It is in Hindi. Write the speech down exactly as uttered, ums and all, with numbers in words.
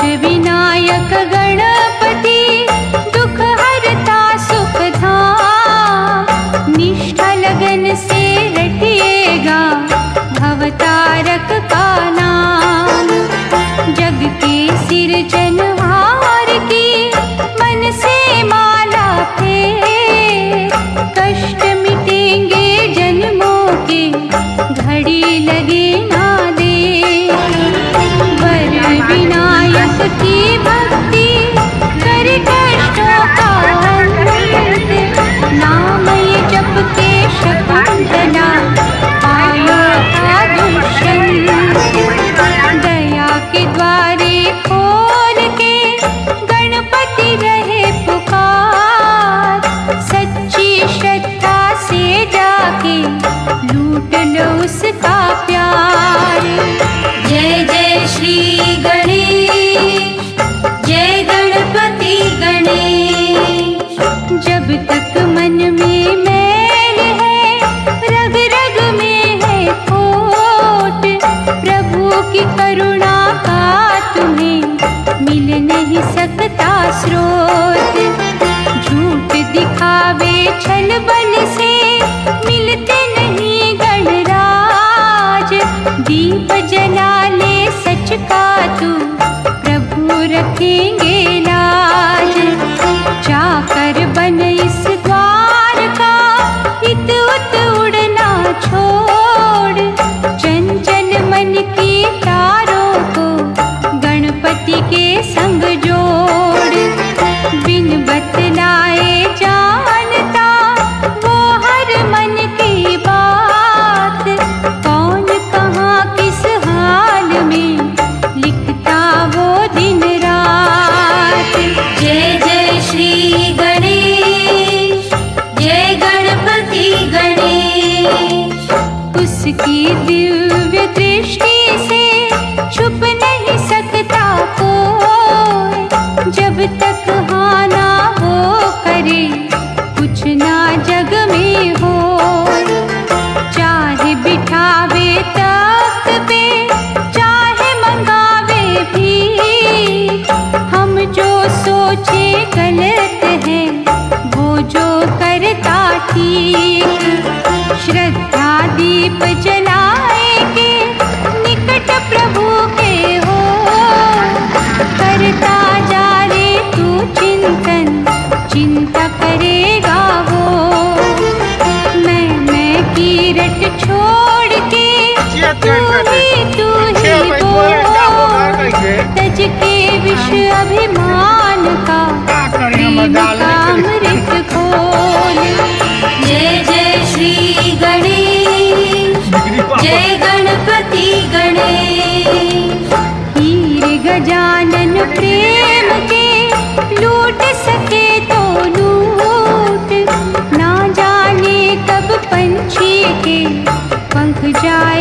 विनायक गणपति दुख हरता सुख धाम। निष्ठा लगन से रटिएगा भवतारक का नाम। जग के सिरजनहार की मन से माला फेर, कष्ट मिटेंगे जन्मों के घड़ी लगे ना दे। वर विनायक की भक्ति कर कष्टों का अंत, नाम ये जप के शकुंतला आया था दुष्यंत। दया के द्वारे खोल के गणपति रहे पुकार, सच्ची श्रद्धा से जाके लूट लो उसका प्यार। जय जय श्री गणेश, जय गणपति गणेश। जब तक मन में मैल है, रग रग में है खोट, प्रभु की करुणा का तुम्हें मिल नहीं सकता स्रोत। झूठ दिखावे छल बल से मिलते नहीं गणराज, दीप जला ले सच का तू प्रभु रखेंगे लाज। जाकर बन इस द्वार का इत उत उड़ना छोड़, चंचल मन की तारों को गणपति के संग जोड़। बिन बतलाए जानता वो हर मन की बात, कौन कहाँ किस हाल में लिखता वो दिन रात। जय जय श्री गणेश, जय गणपति गणेश। उसकी दिव्य दृष्टि से छुप नहीं सकता कोई, जब तक हाँ ना वो करे कुछ ना जग में हो। चाहे बिठावे तख्त पे, चाहे मंगावे भी, हम जो सोचे गलत है वो जो करता ठीक। श्रद्धा दीप जलाए के निकट प्रभु के हो, करता जा रे तू चिंतन, चिंता करेगा वो। मैं मैं की रट छोड़ के तू ही तू ही बोल, तज के विष अभिमान का प्रेम का अमृत खोल। जय जय श्री गणेश, जय गणपति गणेश। हीर गजानन प्रेम के लूट सके तो लूट, ना जाने कब पंछी के पंख जाए